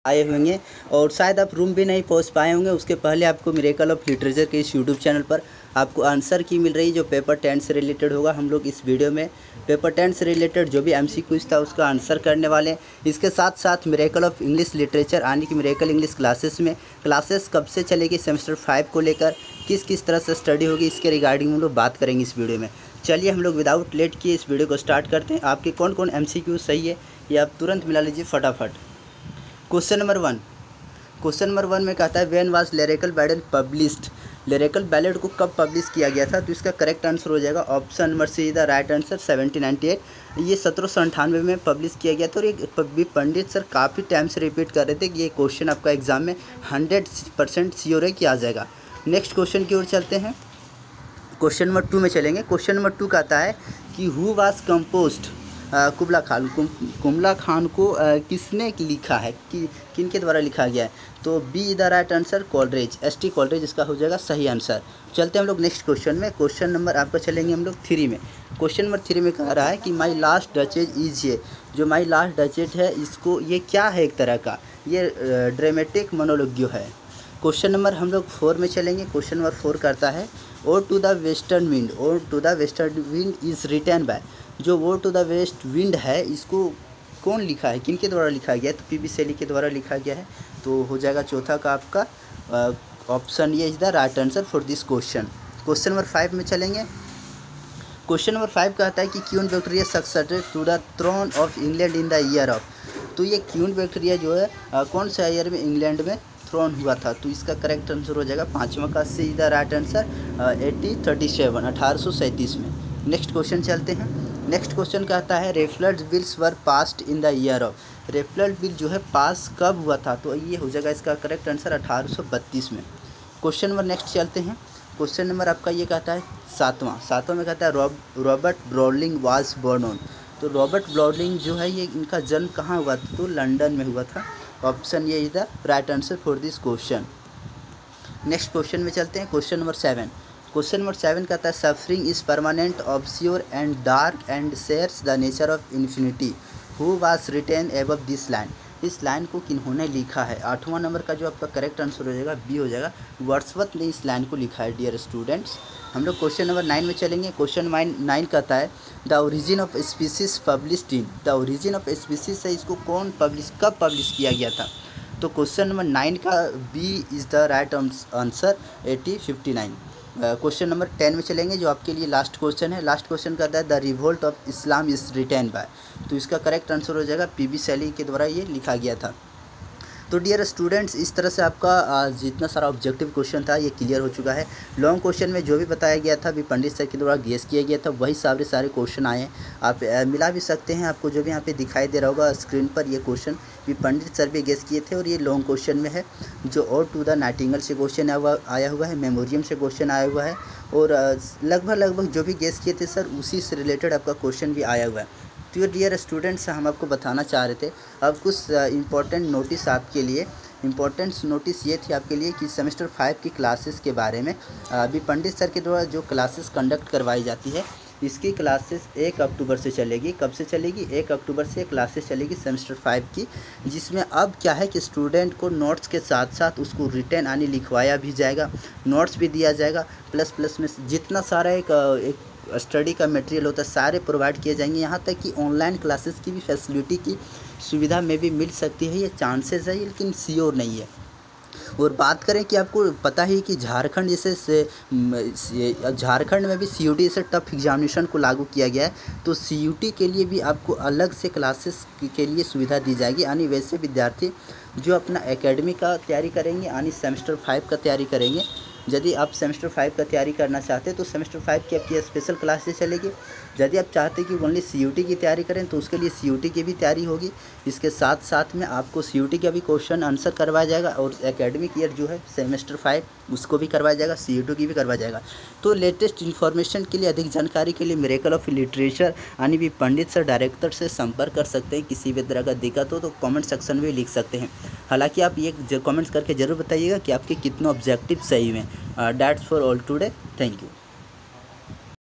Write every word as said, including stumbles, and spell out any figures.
आए होंगे और शायद आप रूम भी नहीं पहुंच पाए होंगे। उसके पहले आपको मिरेकल ऑफ लिटरेचर के इस यूट्यूब चैनल पर आपको आंसर की मिल रही है जो पेपर टेन से रिलेटेड होगा। हम लोग इस वीडियो में पेपर टेन से रिलेटेड जो भी एमसीक्यूज था उसका आंसर करने वाले हैं। इसके साथ साथ मिरेकल ऑफ इंग्लिश लिटरेचर यानी कि मिरेकल इंग्लिश क्लासेस में क्लासेस कब से चलेगी, सेमेस्टर फाइव को लेकर किस किस तरह से स्टडी होगी, इसके रिगार्डिंग हम लोग बात करेंगे इस वीडियो में। चलिए हम लोग विदाउट लेट किए इस वीडियो को स्टार्ट करते हैं। आपके कौन कौन एमसीक्यू सही है ये आप तुरंत मिला लीजिए फटाफट। Question number one question number one में कहता है when was lyrical ballad published. Lyrical ballad को कब पब्लिश किया गया था, तो इसका करेक्ट आंसर हो जाएगा option number C the right answer seventeen ninety eight. ये सत्रह सौ अंठानवे में पब्लिश किया गया था और ये पंडित सर काफ़ी टाइम से रिपीट कर रहे थे कि ये क्वेश्चन आपका एग्जाम में हंड्रेड परसेंट श्योर है कि आ जाएगा। नेक्स्ट क्वेश्चन की ओर चलते हैं। क्वेश्चन नंबर टू में चलेंगे। क्वेश्चन नंबर टू कहता है कि who was composed Kubla Khan कुम, कुमला खान को आ, किसने लिखा है, कि किन के द्वारा लिखा गया है, तो B the right answer Coleridge, S T Coleridge इसका हो जाएगा सही आंसर। चलते हैं हम लोग नेक्स्ट क्वेश्चन में। क्वेश्चन नंबर आपका चलेंगे हम लोग थ्री में। क्वेश्चन नंबर थ्री में कह रहा है कि माई लास्ट डचेज इज ये, जो माई लास्ट डचेज है इसको ये क्या है, एक तरह का ये ड्रामेटिक मोनोलॉग है। क्वेश्चन नंबर हम लोग फोर में चलेंगे। क्वेश्चन नंबर फोर करता है ode to the western wind, ode to the western wind is written by, जो वो टू द वेस्ट विंड है इसको कौन लिखा है, किन के द्वारा लिखा गया है, तो पी बी शैली के द्वारा लिखा गया है। तो हो जाएगा चौथा का आपका ऑप्शन ये is the right answer for this question. Question number five में चलेंगे। क्वेश्चन नंबर फाइव कहता है कि Queen Victoria succeeded to the throne of England in the year of, तो ये क्वीन विक्टोरिया जो है आ, कौन सा ईयर में इंग्लैंड में थ्रोन हुआ था, तो इसका करेक्ट आंसर हो जाएगा पाँचवा का C the right answer eighty thirty seven अठारह सौ सैंतीस में। नेक्स्ट क्वेश्चन चलते हैं। नेक्स्ट क्वेश्चन कहता है reform bills were passed in the year of, reform bill जो है पास कब हुआ था, तो ये हो जाएगा इसका करेक्ट आंसर अठारह सौ बत्तीस में। क्वेश्चन नंबर नेक्स्ट चलते हैं। क्वेश्चन नंबर आपका ये कहता है सातवां सातवां में कहता है Rob Robert Browning was born on, तो रॉबर्ट ब्राउनिंग जो है ये इनका जन्म कहाँ हुआ था, तो लंदन में हुआ था। ऑप्शन ये is the right answer for this question. Next question में चलते हैं। Question number seven question number seven कहता है suffering is permanent obscure and dark and shares the nature of infinity, who was written above this line, इस line को किन्होंने लिखा है। आठवां नंबर का जो आपका करेक्ट आंसर हो जाएगा बी हो जाएगा वर्ड्सवर्थ ने इस लाइन को लिखा है। डियर स्टूडेंट्स हम लोग क्वेश्चन नंबर नाइन में चलेंगे। क्वेश्चन नाइन कहता है the origin of species published in, the origin of species है इसको कौन पब्लिश कब पब्लिश किया गया था, तो क्वेश्चन नंबर नाइन का B is the right answer eighty fifty nine. Question number ten में चलेंगे जो आपके लिए लास्ट क्वेश्चन है। लास्ट क्वेश्चन करता है the revolt of Islam is written by, तो इसका करेक्ट आंसर हो जाएगा पी बी शैली के द्वारा ये लिखा गया था। तो डियर स्टूडेंट्स इस तरह से आपका जितना सारा ऑब्जेक्टिव क्वेश्चन था ये क्लियर हो चुका है। लॉन्ग क्वेश्चन में जो भी बताया गया था भी पंडित सर के द्वारा गेस किया गया था वही सारे सारे क्वेश्चन आए हैं। आप आ, मिला भी सकते हैं, आपको जो भी यहाँ पे दिखाई दे रहा होगा स्क्रीन पर ये क्वेश्चन भी पंडित सर भी गेस किए थे और ये लॉन्ग क्वेश्चन में है। जो और टू द नाइटिंगेल से क्वेश्चन आया हुआ आया हुआ है, मेमोरियम से क्वेश्चन आया हुआ है और लगभग लगभग जो भी गेस किए थे सर उसी से रिलेटेड आपका क्वेश्चन भी आया हुआ है। तो डियर स्टूडेंट्स हम आपको बताना चाह रहे थे अब कुछ इंपॉर्टेंट नोटिस आपके लिए। इंपॉर्टेंट नोटिस ये थी आपके लिए कि सेमेस्टर फाइव की क्लासेस के बारे में अभी पंडित सर के द्वारा जो क्लासेस कंडक्ट करवाई जाती है इसकी क्लासेस एक अक्टूबर से चलेगी। कब से चलेगी, एक अक्टूबर से क्लासेस चलेगी सेमेस्टर फाइव की, जिसमें अब क्या है कि स्टूडेंट को नोट्स के साथ साथ उसको रिटर्न यानी लिखवाया भी जाएगा, नोट्स भी दिया जाएगा, प्लस प्लस में जितना सारा एक एक स्टडी का मटेरियल होता है सारे प्रोवाइड किए जाएंगे। यहाँ तक कि ऑनलाइन क्लासेस की भी फैसिलिटी की सुविधा में भी मिल सकती है, ये चांसेस है लेकिन श्योर नहीं है। और बात करें कि आपको पता ही कि झारखंड जैसे से झारखंड में भी सी यू टी से टफ एग्जामिनेशन को लागू किया गया है, तो सी यू टी के लिए भी आपको अलग से क्लासेस के लिए सुविधा दी जाएगी। यानी वैसे विद्यार्थी जो अपना एकेडमी का तैयारी करेंगे यानी सेमेस्टर फाइव का तैयारी करेंगे, यदि आप सेमेस्टर फाइव का तैयारी करना चाहते हैं तो सेमेस्टर फाइव की आपकी स्पेशल क्लासेस चलेगी। यदि आप चाहते हैं कि ओनली सीयूटी की तैयारी करें तो उसके लिए सीयूटी की भी तैयारी होगी। इसके साथ साथ में आपको सीयूटी का भी क्वेश्चन आंसर करवाया जाएगा और एकेडमिक ईयर जो है सेमेस्टर फाइव उसको भी करवाया जाएगा, सीयूटी की भी करवाया जाएगा। तो लेटेस्ट इन्फॉर्मेशन के लिए, अधिक जानकारी के लिए मिरेकल ऑफ लिटरेचर यानी भी पंडित सर डायरेक्टर से संपर्क कर सकते हैं। किसी भी तरह का दिक्कत हो तो कमेंट सेक्शन में लिख सकते हैं। हालांकि आप ये कमेंट्स करके ज़रूर बताइएगा कि आपके कितने ऑब्जेक्टिव सही हुए। That's for all today, thank you.